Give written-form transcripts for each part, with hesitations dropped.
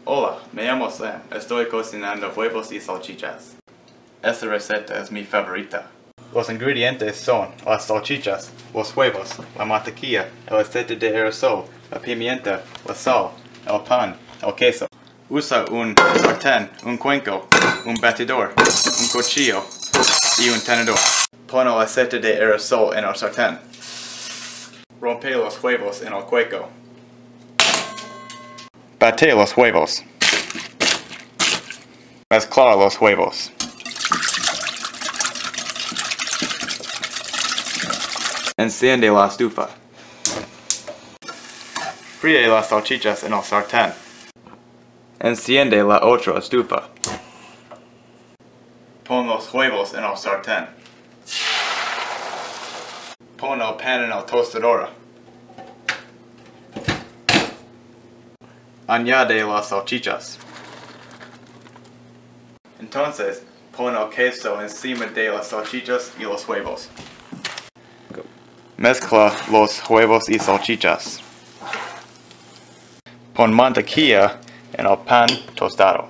Hola, me llamo Sam. Estoy cocinando huevos y salchichas. Esta receta es mi favorita. Los ingredientes son las salchichas, los huevos, la mantequilla, el aceite de aerosol, la pimienta, la sal, el pan, el queso. Usa un sartén, un cuenco, un batidor, un cuchillo y un tenedor. Pon el aceite de aerosol en el sartén. Rompe los huevos en el cuenco. Bate los huevos. Mezclar los huevos. Enciende la estufa. Fríe las salchichas en el sartén. Enciende la otra estufa. Pon los huevos en el sartén. Pon el pan en la tostadora. Añade las salchichas. Entonces, pon el queso encima de las salchichas y los huevos. Mezcla los huevos y salchichas. Pon mantequilla en el pan tostado.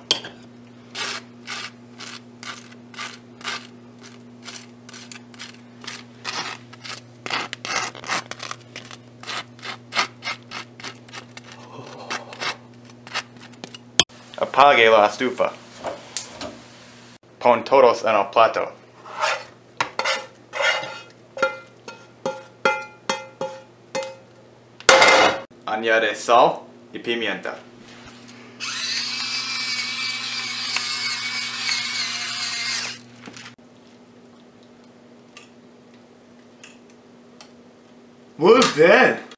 Apague la estufa. Pon todos en el plato. Añade sal y pimienta. What was that?